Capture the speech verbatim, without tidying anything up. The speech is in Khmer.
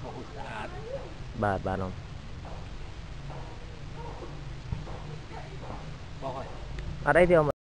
បាទបាទអ៊ំអត់អីទេអ៊ំ